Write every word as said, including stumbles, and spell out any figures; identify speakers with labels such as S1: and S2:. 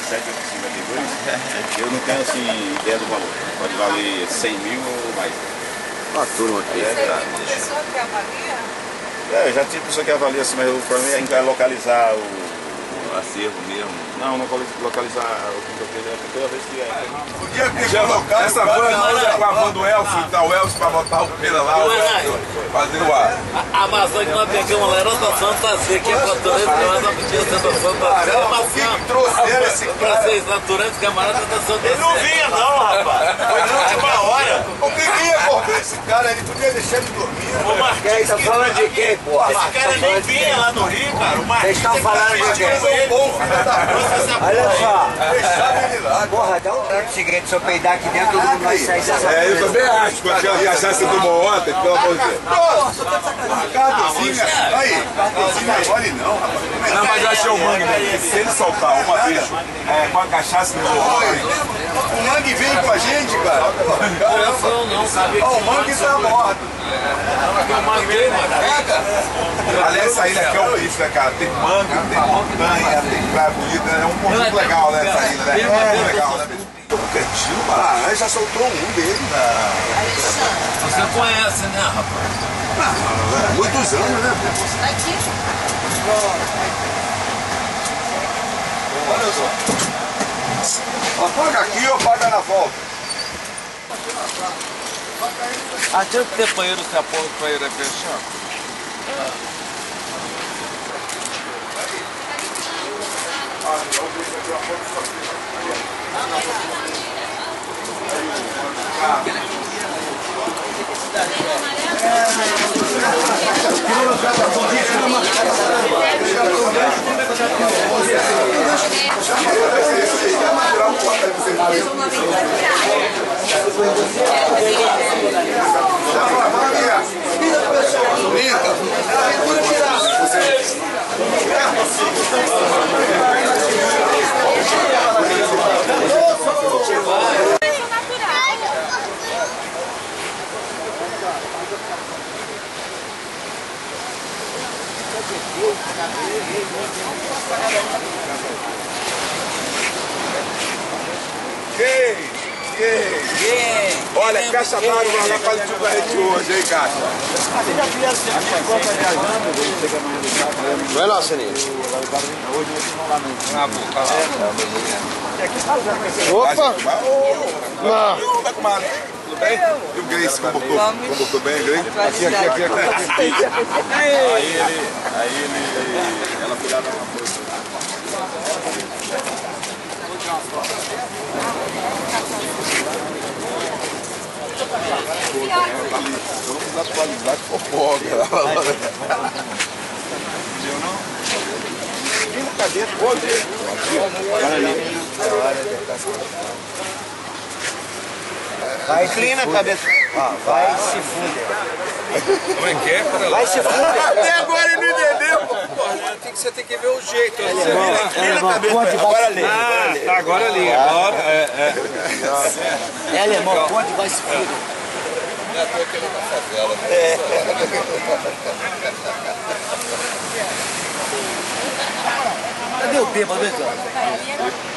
S1: sete, cinquenta e dois, eu não tenho assim ideia do valor. Pode valer cem mil ou mais.
S2: Ó, a turma aqui.
S3: Você tem uma pessoa que avalia?
S1: É, já tinha pessoa que avalia assim, mas o problema é a gente vai localizar o acervo mesmo. Não, não vou localizar o que eu fiz, é a primeira vez que é.
S4: Podia ter colocado essa van usa com a van do Elcio, tá o Elcio pra botar o pera lá, o Elcio fazer o ar.
S5: A Amazônia nós pegamos lá, era a Santa Zé, que é português, nós não podíamos ter noção da Zé, mas
S4: que trouxeram esse
S5: pra vocês, naturante, camarada, da Santa Zé.
S6: Ele não vinha não, rapaz. Foi na última hora.
S4: O que que ia cortar esse cara? Ele podia deixar ele dormir.
S6: O Marquinhos,
S2: Tá falando de quem, porra?
S6: esse cara nem vinha lá no Rio, cara. O Marquinhos.
S2: Vocês estão falando de quem? Olha só.
S4: Deixava ele lá.
S2: Porra, dá um tempo seguinte, se eu peidar aqui dentro, todo mundo vai sair dessa
S4: É, eu também acho, com aquela cachaça que tomou ontem, pelo amor de Deus. Nossa, cardozinha. Aí, cardozinha não vale não, rapaz. Não, mas eu achei o mangue, né? Se ele soltar uma vez é, com a cachaça que tomou ontem. O mangue vem com a gente, cara.
S5: Eu não sabia
S4: Ó, o mangue tá morto.
S5: que eu manguei, mano.
S4: Aliás, essa ilha aqui é o bicho, né, cara? Tem mangue, tem montanha, tem praia bonita, é um conjunto legal, né, essa ilha, né? É muito legal, né, bicho? Um cantinho, mano. Ah, já soltou um dele.
S5: Você conhece, né, rapaz?
S4: Ah, muitos anos, né?
S3: Daqui.
S4: Olha só. Apaga aqui ou paga na volta?
S5: Há tanto tempo aí você apoia para ir a fechar?
S4: Quem? Quem? Olha, Caixa d'Água vai lá fazer tudo a gente hoje, hein, Caixa?
S2: Vai lá, Seninho. Opa! Não.
S4: Vai com uma... Tudo bem? E o Grace, comportou, comportou bem, Grace? Aqui, aqui, aqui, aqui.
S1: Aí ele, aí ele, ela cuidava de uma coisa.
S4: Vamos atualizar de fofoca.
S1: Viu não? Vem na cadeira, pode.
S2: Vai, inclina a cabeça. Ó, vai se fuder.
S4: Como é que é?
S2: Vai se fuder.
S4: Até agora ele não entendeu.
S6: Tem que, você tem que ver o jeito.
S2: É, alemão, ponte vai se fuder.
S6: Ah, agora ali. Agora é. é.
S2: É, alemão, ponte vai se fuder.
S4: É, tô querendo na favela.
S2: Cadê o bêbado, hein, cara?